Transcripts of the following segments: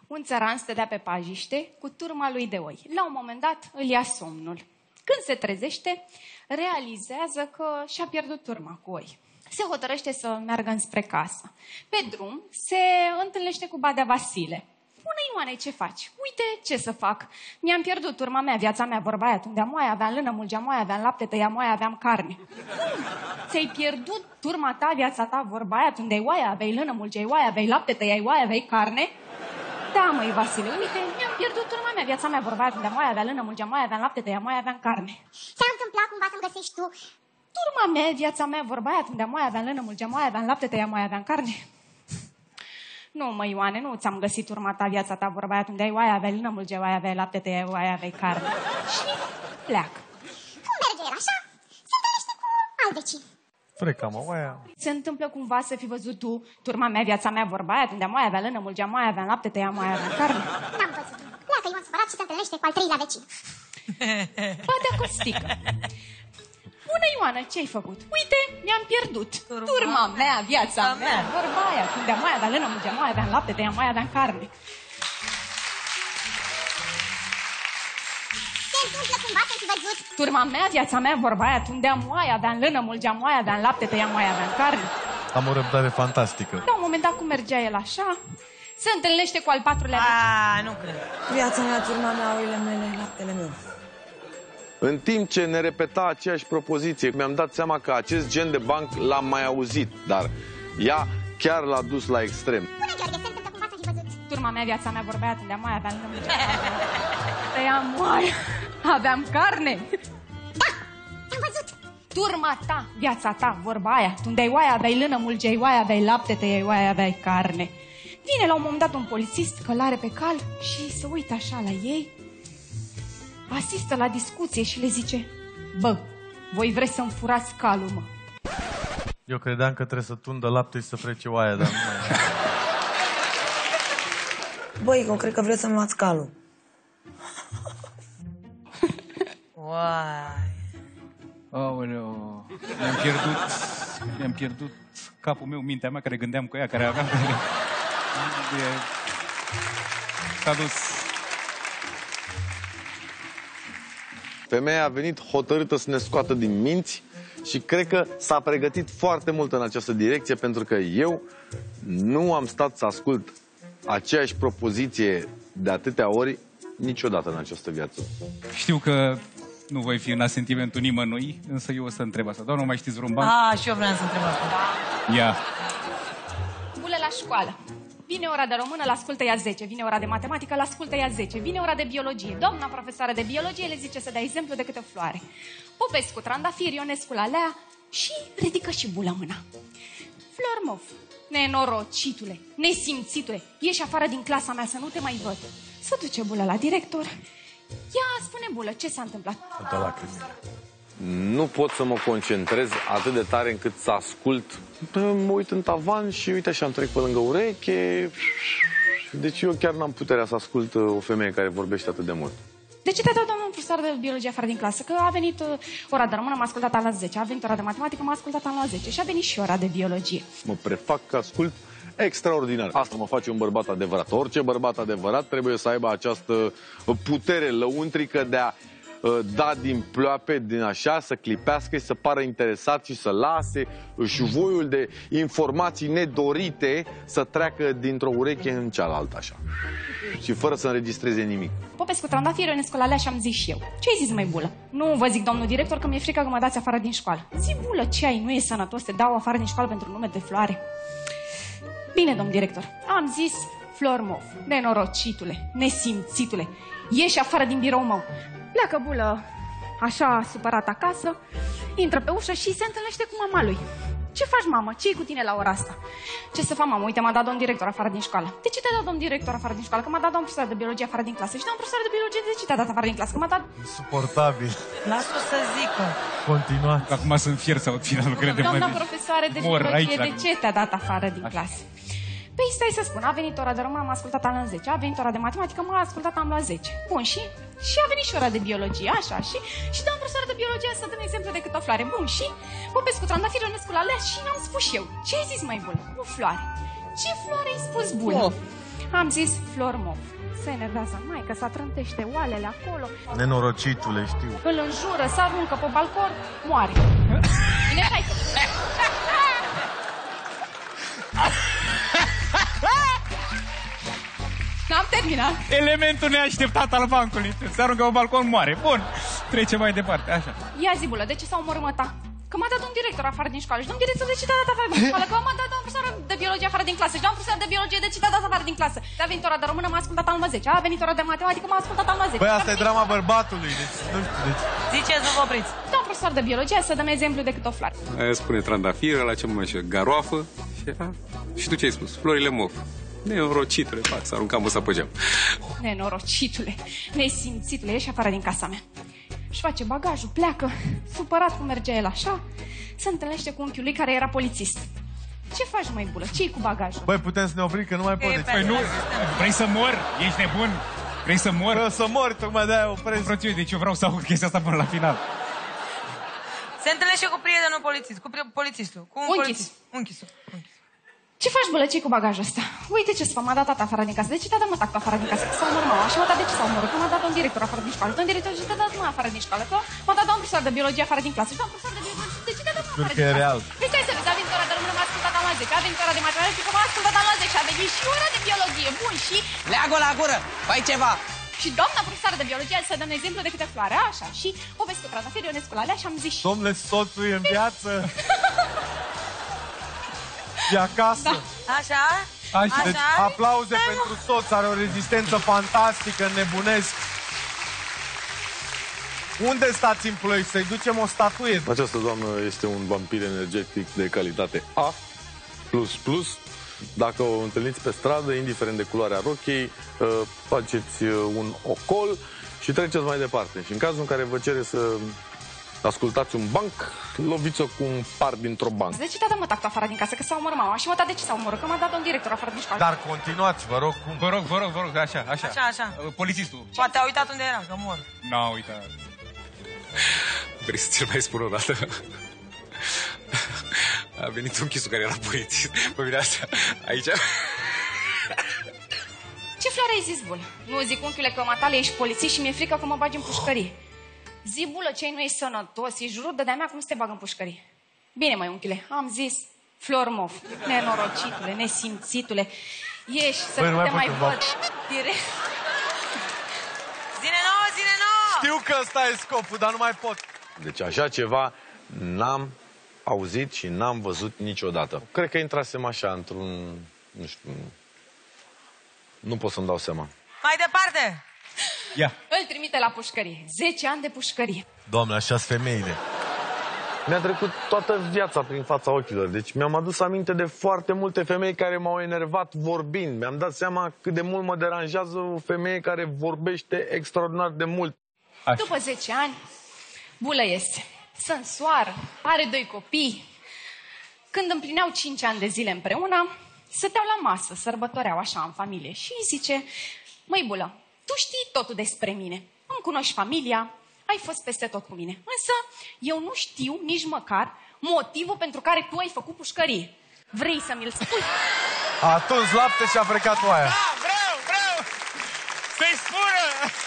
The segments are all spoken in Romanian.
Un țăran stătea pe pajiște cu turma lui de oi. La un moment dat îl ia somnul. Când se trezește, realizează că și-a pierdut turma cu oi. Se hotărăște să meargă înspre casă. Pe drum se întâlnește cu Badea Vasile. Bună, Ioane, ce faci? Uite ce să fac. Mi-am pierdut turma mea, viața mea, vorba aia. Tundea moaia, aveam lână, mulgea moaia, aveam lapte, tăia moaia, aveam carne. Ți-ai pierdut turma ta, viața ta, vorba aia. Tundeai oaia, aveai lână, mulgeai oaia, aveai lapte, tăiai oaia, aveai carne. Da, măi, Vasile, uite, mi-am pierdut turma mea, viața mea, vorba aia. Tundea moaia, avea lână, mulgea moaia, aveam lapte, tăia moaia, aveam carne. S-a întâmplat cumva să-mi găsești tu? Turma mea, viața mea, vorba aia. Tundea moaia, aveam lână, mulgea moaia, aveam lapte, tăia moaia, aveam carne. Nu, mă, Ioane, nu ți-am găsit urma ta, viața ta, vorba aia, tundeai oaia, aveai lână, mulgeai oaia, aveai lapte, tăiai oaia, aveai carne. Și pleacă. Cum merge el așa? Se întâlnește cu albecii. Freca, mă, oaia. Se întâmplă cumva să fi văzut tu turma mea, viața mea, vorba aia, tundeam oaia, avea lână, mulgeam oaia, aveam lapte, tăiam oaia, aveam carne. N-am văzut. Pleacă Ion supărat și se întâlnește cu al treilea vecin. Badea Costică. Bună, Ioană, ce-ai făcut? Uite, mi-am pierdut. Turma mea, viața mea, vorba aia, tundeam oaia, aveam lână, mulgeam oaia, aveam lapte, tăiam oaia, aveam carne. Se întâmplă cumva să-mi fi văzut? Turma mea, viața mea, vorba aia, tundeam oaia, aveam lână, mulgeam oaia, aveam lapte, tăiam oaia, aveam carne. Am o răbdare fantastică. La un moment dat, cum mergea el așa, se întâlnește cu al patrulea. Nu cred. Viața mea, turma mea, oile mele, laptele meu. În timp ce ne repeta aceeași propoziție, mi-am dat seama că acest gen de banc l-am mai auzit, dar ea chiar l-a dus la extrem. Bună, Gheorghe, se întâmplă cumva să-mi fi văzut? Turma mea, viața mea, vorbea, tundeam oaia, aveam lână, mulgeam tăiam oaia, aveam carne. Da, te-am văzut. Turma ta, viața ta, vorba aia, tundeai oaia, aveai lână, mulgeai oaia, aveai lapte, tăiai oaia, aveai carne. Vine la un moment dat un polițist, călare pe cal și se uită așa la ei, asistă la discuție și le zice: bă, voi vreți să-mi furați calul, mă? Eu credeam că trebuie să tundă lapte și să frece oaia, dar nu mai... Băi, eu cred că vreți să-mi luați calul. Uai. Aoleu, mi-am pierdut capul meu, mintea mea, care gândeam cu ea, care aveam... S-a dus. Femeia a venit hotărâtă să ne scoată din minți și cred că s-a pregătit foarte mult în această direcție, pentru că eu nu am stat să ascult aceeași propoziție de atâtea ori niciodată în această viață. Știu că nu voi fi în asentimentul nimănui, însă eu o să întreb asta. Doamne, mai știți vreun ban? Și eu vreau să întreb asta. Ia. Bulă la școală. Vine ora de română, l-ascultă ea 10. Vine ora de matematică, l-ascultă ea 10. Vine ora de biologie. Doamna profesoară de biologie le zice să dea exemplu de câte floare. Popescu, trandafir, Ionescu la lea și ridică și Bulă mâna. Flormov, nenorocitule, nesimțitule, ieși afară din clasa mea să nu te mai văd. Să duce Bulă la director. Ea spune: Bulă, ce s-a întâmplat? Da, lacrimile. Nu pot să mă concentrez atât de tare încât să ascult. Mă uit în tavan și uite așa, îmi trec pe lângă ureche. Deci eu chiar n-am puterea să ascult o femeie care vorbește atât de mult. De ce te-a dat domnul profesor de biologie afară din clasă? Că a venit ora de română, m-a ascultat la 10. A venit ora de matematică, m-a ascultat la 10. Și a venit și ora de biologie. Mă prefac că ascult extraordinar. Asta mă face un bărbat adevărat. Orice bărbat adevărat trebuie să aibă această putere lăuntrică de a da din ploape, din așa, să clipească și să pară interesat și să lase șuvoiul de informații nedorite să treacă dintr-o ureche în cealaltă, așa. Și fără să înregistreze nimic. Popescu, trandafir, Ionescu la lea și am zis și eu. Ce ai zis, mai Bulă? Nu vă zic, domnul director, că mi-e frică că mă dați afară din școală. Zi, Bulă, ce ai? Nu e sănătos, te dau afară din școală pentru un nume de floare. Bine, domn director, am zis: Flormov, nenorocitule, nesimțitule, ieși afară din birou meu. Pleacă Bulă, așa supărat acasă, intră pe ușă și se întâlnește cu mama lui. Ce faci, mamă? Ce-i cu tine la ora asta? Ce să fac, mamă? Uite, m-a dat domn director afară din școală. De ce te-a dat domn director afară din școală? Că m-a dat domn profesor de biologie afară din clasă. Și domn profesor de biologie, de ce te-a dat afară din clasă? Că m-a dat... Suportabil. Lasă să zică. Continuați. Acum sunt fier să aud finalul, crede-mă. Doamna profesoară de biologie, de ce te-a dat afară din clasă? Păi stai să spun, a venit ora de română, m-a ascultat la 10, a venit ora de matematică, m-a ascultat, am la 10. Bun, și a venit și ora de biologie, așa, și doamna profesoară de biologie să dăm exemplu de câte o floare. Bun, și Popescu, trandafir, Ionescu la lea și am spus și eu. Ce ai zis, mai Bulă? O floare. Ce floare ai spus, Bulă? am zis Flormov. Se enervează maică, s-a trântește oalele acolo, Nenorocitule, știu. îl înjură, se aruncă pe balcon, moare. Bine, hai că... N-am terminat. Elementul neașteptat al bancului. Se aruncă pe balcon, moare. Bun. Trece mai departe, așa. Ia zi, bulă, de ce s-a omorât măta? Că m-a dat un director afară din școală și domn director, de ce te-a dat afară din școală? Că m-a dat o profesoară de biologie afară din clasă și doamna profesoară de biologie, de ce te-a dat afară din clasă? A venit ora de română, m-a ascultat alma 10. A venit ora de matematică, m-a ascultat alma 10. Băi, asta e drama bărbatului, deci nu știu, deci... Ziceți, nu vă opriți. Doamna profesor de biologie, să dăm exemplu decât o floare. Aia spune trandafir, la ce mă mai garoafă. Și tu ce ai spus? Florile mov. Nenorocitule, fac, s-a aruncat măsa pe geam. Nenorocitule, nesimțitule, ieși afară din casa mea. Și face bagajul, pleacă, supărat cum mergea el așa, se întâlnește cu unchiul lui care era polițist. Ce faci, măi, bulă? Ce-i cu bagajul? Băi, putem să ne oprim, că nu mai pot. Deci... Păi nu, vrei să mor? Ești nebun? Vrei să mor? Vreau să mor, tocmai de-aia opresc. Frățiune, deci eu vreau să aud chestia asta până la final. Se întâlnește cu prietenul polițist, cu polițistul. Cu un polițist. Unchisul. Ce faci, bulă? Ce-i cu bagajul ăsta? Uite ce să fac, m-a dat tata afară din casă. De ce te-a dat mă tactul afară din casă? Că s-a omorât mama. Și m-a dat de ce s-a omorât? Că m-a dat un director afară din școală. Domn director, de ce te-a dat mă afară din școală? Că m-a dat un profesor de biologie afară din clasă. Și doamna profesor de biologie, de ce te-a dat mă afară din clasă? real. Deci hai să vezi, a venit ora de română, m-a ascultat alma 10. A venit ora de matematică, m-a ascultat alma 10. A venit și ora de biologie. Bun, și... Leagă la gură, fai ceva! Și doamna profesoară de biologie, să dăm exemplu de câte floare, așa, și o vezi cu trandafiri, Ionescu la alea și am zis... Domnule, soțul e în viață. E acasă. Da. Așa? Așa. Deci, aplauze pentru soț, are o rezistență fantastică, nebunesc. Unde stați în Ploiești? Să-i ducem o statuie. Această doamnă este un vampir energetic de calitate A++. Dacă o întâlniți pe stradă, indiferent de culoarea rochiei, faceți un ocol și treceți mai departe. Și în cazul în care vă cere să ascultați un banc, loviți-o cu un par dintr-o bancă. De ce te-a dat mă tactul afară din casă? Că s-a omorât mama. Și mă dat de ce s-a omorât? Că m-a dat un director afară din școală. Dar continuați, vă rog, cum? Vă rog, așa. Așa. Polițistul. Poate a uitat unde era, că mor. N-a uitat. Vrei să ți-l mai spun o dată? A venit unchisul care era polițist. Pe mine asta, aici. Ce floare ai zis, bulă? Nu, zic, unchiule, că matale ești polițist și mi-e frică că mă bagi în pușcărie. Zi, bulă, ce nu ești sănătos, ești rude de-a mea, cum să te bag în pușcărie? Bine, măi, unchiule, am zis Flormov, nenorocitule, nesimțitule. Ieși, să Băi, nu te mai văd. Direct. Zine nouă! Știu că ăsta e scopul, dar nu mai pot. Deci așa ceva n-am auzit și n-am văzut niciodată. Cred că intrasem așa într-un... nu știu... Nu pot să-mi dau seama. Mai departe! Ia. Îl trimite la pușcărie. 10 ani de pușcărie. Doamne, așa-s femeile. Mi-a trecut toată viața prin fața ochilor. Deci mi-am adus aminte de foarte multe femei care m-au enervat vorbind. Mi-am dat seama cât de mult mă deranjează o femeie care vorbește extraordinar de mult. Așa. După 10 ani, bulă este. Se însoară, are 2 copii. Când împlineau 5 ani de zile împreună, stăteau la masă, sărbătoreau așa în familie. Și îi zice, măi, bulă, tu știi totul despre mine. Îmi cunoști familia, ai fost peste tot cu mine. Însă eu nu știu nici măcar motivul pentru care tu ai făcut pușcărie. Vrei să mi-l spui? A tuns lapte și a frecat oaia. Da, vreau! Să-i spună!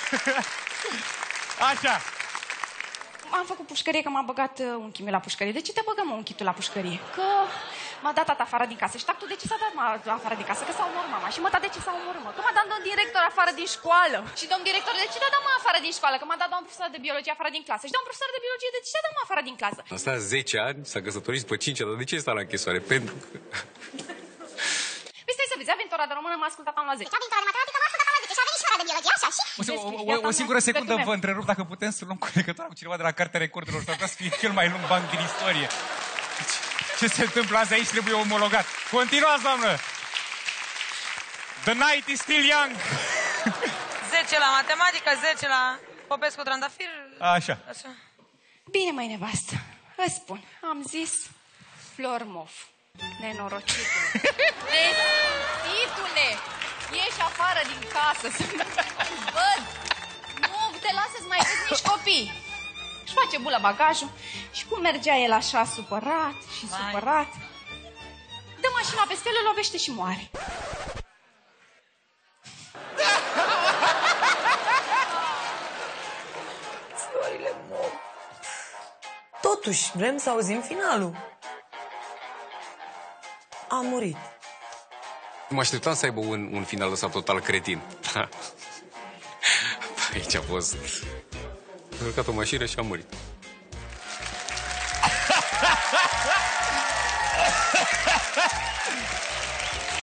Așa. Am făcut pușcărie că m-a băgat unchiul meu la pușcărie. De ce te băgăm unchiul tu la pușcărie? Că m-a dat tata afară din casă. Și tactul, de ce s-a dat afară din casă? Că s-a omorât mama. Și mă, de ce s-a omorât, mă? Că m-a dat domn director afară din școală. Și domn director, de ce te-a dat mă afară din școală? Că m-a dat domn profesor de biologie afară din clasă. Și domn profesor de biologie, de ce te-a dat mă afară din clasă? Asta 10 ani, s-a căsătorit după 5 ani, dar de ce sta la închisoare? Pentru că... Păi stai să vezi, a venit ora de română, m-a ascultat am la 10. A venit ora de matematică, m-a ascultat la 10 și a venit și ora de biologie, așa, și... O singură secundă vă întrerup dacă putem să luăm legătura cu cineva de la Cartea Recordurilor. S-ar putea să fie cel mai lung banc din istorie. Ce se întâmplă azi aici trebuie omologat. Continuați, doamnă! The night is still young! 10 la matematică, 10 la Popescu Trandafir. Așa. Bine, măi, nevastă, îți spun, am zis Flormov, nenorocitule. Nesimțitule, ieși afară din casă să nu văd. Nu te lasă să mai vezi nici copii. Și face bulă bagajul și cum mergea el așa supărat și supărat, dă mașina peste el, îl lovește și moare. totuși, vrem să auzim finalul. A murit. Mă așteptam să aibă un final ăsta total cretin. Aici a fost... A urcat o mașină și a murit.